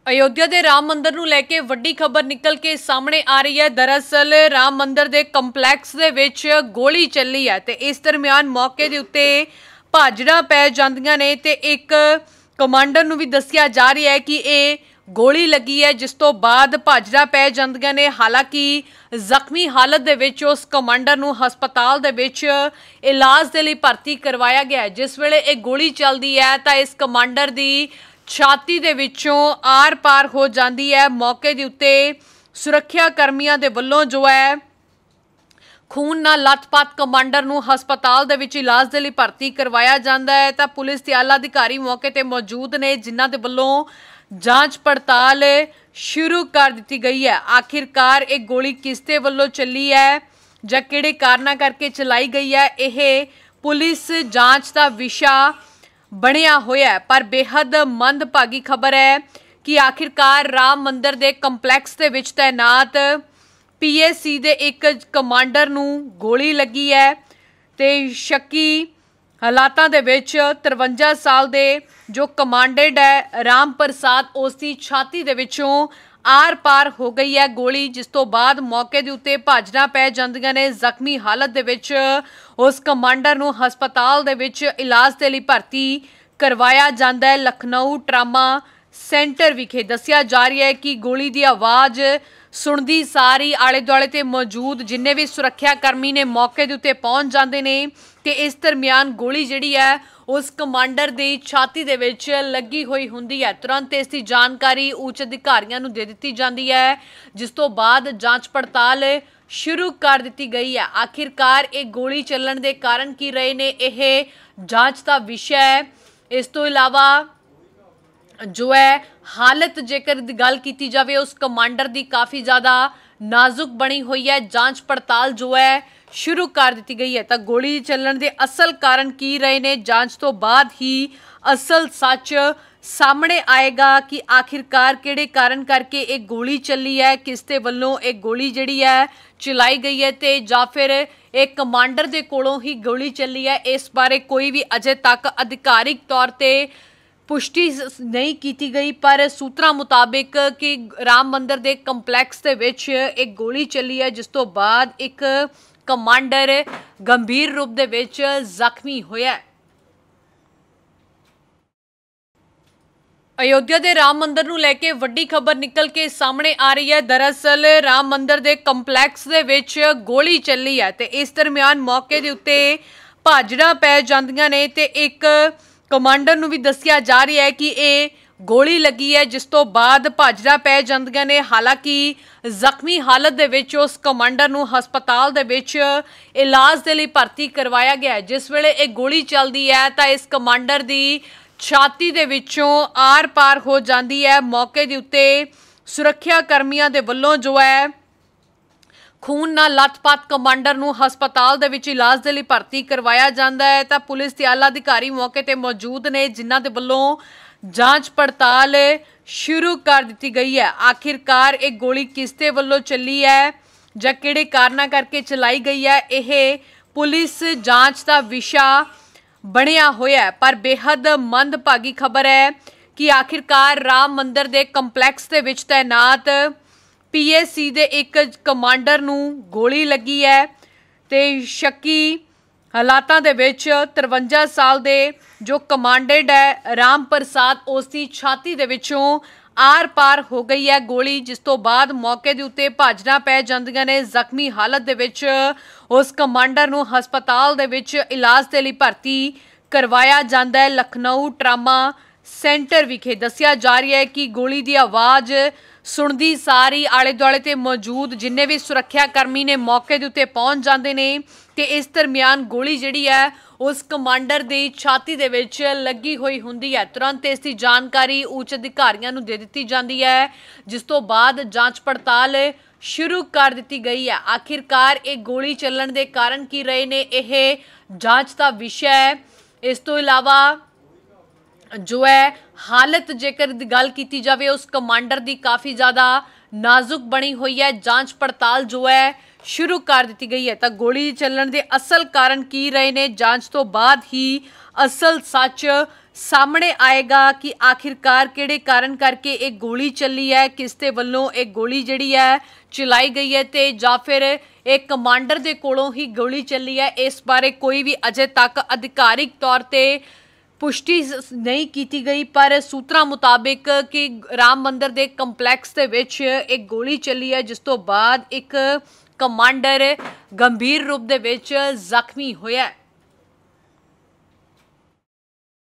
अयोध्या के राम मंदिर नूं लैके वड्डी खबर निकल के सामने आ रही है। दरअसल राम मंदिर के कंपलैक्स दे विच गोली चली है ते इस दरम्यान मौके दे उत्ते भाजड़ा पै जांदियां ने ते एक कमांडर नूं भी दस्सिया जा रहा है कि ये गोली लगी है, जिस तो बाद भाजड़ा पै जांदियां ने। हालांकि जख्मी हालत दे विच उस कमांडर नूं हस्पताल दे विच इलाज दे लई भर्ती करवाया गया है। जिस वेले ये गोली चलदी है तां इस कमांडर दी छाती दे विचों आर पार हो जाती है। मौके के उत्ते सुरक्षा कर्मियों के वलों जो है खून नाल लथपथ कमांडर नूं हस्पताल दे विच इलाज दे लई भर्ती करवाया जांदा है। तां पुलिस के आला अधिकारी मौके ते मौजूद ने, जिन्हां दे वलों जांच पड़ताल शुरू कर दी गई है। आखिरकार एक गोली किसते वलों चली है जां किहड़े कारणा करके चलाई गई है, यह पुलिस जांच का विषा बनया होया है। पर बेहद मंदभागी खबर है कि आखिरकार राम मंदिर के कंपलैक्स दे विच तैनात PAC दे एक कमांडर नूं गोली लगी है ते शक्की हालातां दे विच 53 साल दे जो कमांडेंट है राम प्रसाद, उसकी छाती दे विचों आर पार हो गई है गोली, जिस तो बाद मौके के उत्ते भाजड़ा पै जांदियां ने। जख्मी हालत दे विच उस कमांडर नूं हस्पताल दे विच इलाज दे लई भर्ती करवाया जांदा है। लखनऊ ट्रामा सेंटर विखे दस्सिया जा रहा है कि गोली की आवाज़ सुनदी सारी आले दुआले ते मौजूद जिन्ने भी सुरक्षा कर्मी ने मौके के उत्ते पहुंच जाते हैं कि इस दरम्यान गोली जिहड़ी है उस कमांडर की छाती दे विच लगी हुई हुंदी है। तुरंत इसकी जानकारी उच्च अधिकारियों नूं दे दित्ती जाती है, जिस तो बाद जांच पड़ताल शुरू कर दी गई है। आखिरकार एक गोली चलन के कारण की रहे ने, यह जांच का विषय है। इस तो इलावा जो है हालत जेकर गल की जाए उस कमांडर की काफ़ी ज़्यादा नाजुक बनी हुई है। जांच पड़ताल जो है शुरू कर दी गई है। तो गोली चलन के असल कारण की रहे ने, जांच तो बाद ही असल सच सामने आएगा कि आखिरकार किहड़े कारण करके एक गोली चली है, किसते वल्लों एक गोली जिहड़ी है चलाई गई है ते जां फिर एक कमांडर दे कोलों ही गोली चली है। इस बारे कोई भी अजे तक अधिकारिक तौर पर पुष्टि नहीं की गई, पर सूत्रों मुताबिक कि राम मंदिर के कंपलैक्स दे विच एक गोली चली है, जिस तो बाद एक कमांडर गंभीर रूप दे विच जख्मी होया है। अयोध्या के राम मंदिर नूं लैके वड्डी खबर निकल के सामने आ रही है। दरअसल राम मंदिर के कंपलैक्स दे विच गोली चली है ते इस दरम्यान मौके के उत्ते भाजड़ा पै जांदियां ने ते एक कमांडर नूं भी दस्सिया जा रहा है कि ये गोली लगी है, जिस तो बाद भाजड़ा पै जांदियां ने। हालांकि जख्मी हालत दे विच उस कमांडर नूं हस्पताल दे विच इलाज दे लई भर्ती करवाया गया है। जिस वेले एक गोली चलदी है तां इस कमांडर दी छाती दे विचों आर पार हो जाती है। मौके के उत्ते सुरक्षा कर्मियों के वलों जो है खून नाल लथपथ कमांडर नूं हस्पताल दे विच इलाज दे लई भर्ती करवाया जांदा है। तां पुलिस के आला अधिकारी मौके ते मौजूद ने, जिन्हां दे वल्लों जांच पड़ताल शुरू कर दी गई है। आखिरकार एक गोली किसते वल्लों चली है जां किहड़े कारणा करके चलाई गई है, यह पुलिस जांच का विषा बनया होया है। पर बेहद मंदभागी खबर है कि आखिरकार राम मंदिर के कंपलैक्स दे विच तैनात PAC दे एक कमांडर नूं गोली लगी है ते शक्की हालातां दे विच 53 साल दे जो कमांडेंट है राम प्रसाद, उसकी छाती दे विचों आर पार हो गई है गोली, जिस तो बाद मौके के उत्ते भाजड़ा पै जांदियां ने। जख्मी हालत दे विच उस कमांडर नूं हस्पताल दे विच इलाज दे लई भर्ती करवाया जांदा है। लखनऊ ट्रामा सेंटर विखे दस्सिया जा रहा है कि गोली की आवाज़ सुनदी सारी आले दुआले ते मौजूद जिन्ने भी सुरक्षा कर्मी ने मौके के उत्ते पहुंच जाते हैं कि इस दरम्यान गोली जिहड़ी है उस कमांडर की छाती दे विच लगी हुई हुंदी है। तुरंत इसकी जानकारी उच्च अधिकारियों नूं दे दित्ती जाती है, जिस तो बाद जांच पड़ताल शुरू कर दी गई है। आखिरकार एक गोली चलन के कारण की रहे ने, यह जांच का विषय है। इस तो इलावा जो है हालत जेकर गल की जाए उस कमांडर की काफ़ी ज़्यादा नाजुक बनी हुई है। जांच पड़ताल जो है शुरू कर दी गई है। तो गोली चलन के असल कारण की रहे ने, जांच तो बाद ही असल सच ਸਾਹਮਣੇ ਆਏਗਾ ਕਿ ਆਖਿਰਕਾਰ ਕਿਹੜੇ ਕਾਰਨ ਕਰਕੇ ਇਹ ਗੋਲੀ ਚੱਲੀ ਹੈ, ਕਿਸ ਦੇ ਵੱਲੋਂ ਇਹ ਗੋਲੀ ਜਿਹੜੀ ਹੈ ਚਲਾਈ ਗਈ ਹੈ ਤੇ ਜਾਂ ਫਿਰ ਇਹ ਕਮਾਂਡਰ ਦੇ ਕੋਲੋਂ ਹੀ ਗੋਲੀ ਚੱਲੀ ਹੈ। ਇਸ ਬਾਰੇ ਕੋਈ ਵੀ ਅਜੇ ਤੱਕ ਅਧਿਕਾਰਿਕ ਤੌਰ ਤੇ ਪੁਸ਼ਟੀ ਨਹੀਂ ਕੀਤੀ ਗਈ, ਪਰ ਸੂਤਰਾਂ ਮੁਤਾਬਿਕ ਕਿ ਰਾਮ ਮੰਦਿਰ ਦੇ ਕੰਪਲੈਕਸ ਦੇ ਵਿੱਚ ਇੱਕ ਗੋਲੀ ਚੱਲੀ ਹੈ, ਜਿਸ ਤੋਂ ਬਾਅਦ ਇੱਕ ਕਮਾਂਡਰ ਗੰਭੀਰ ਰੂਪ ਦੇ ਵਿੱਚ ਜ਼ਖਮੀ ਹੋਇਆ।